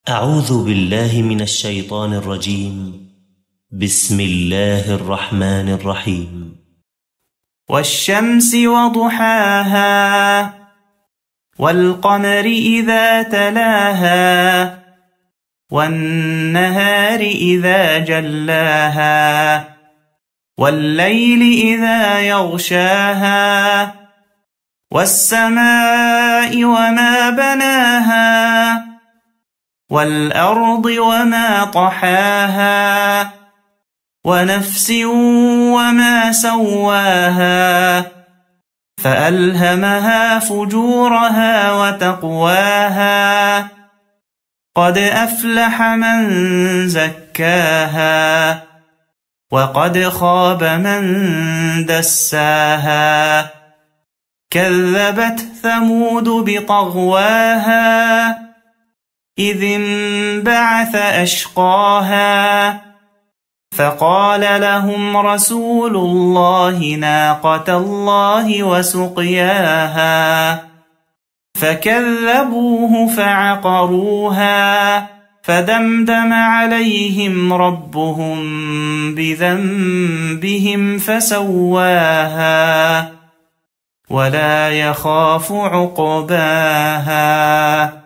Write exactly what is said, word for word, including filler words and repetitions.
أعوذ بالله من الشيطان الرجيم. بسم الله الرحمن الرحيم. والشمس وضحاها والقمر إذا تلاها والنهار إذا جلاها والليل إذا يغشاها والسماء وما بناها والأرض وما طحاها ونفس وما سواها فألهمها فجورها وتقواها قد أفلح من زكاها وقد خاب من دساها كذبت ثمود بطغواها إذ انبعث أشقاها فقال لهم رسول الله ناقة الله وسقياها فكذبوه فعقروها فدمدم عليهم ربهم بذنبهم فسواها ولا يخاف عقباها.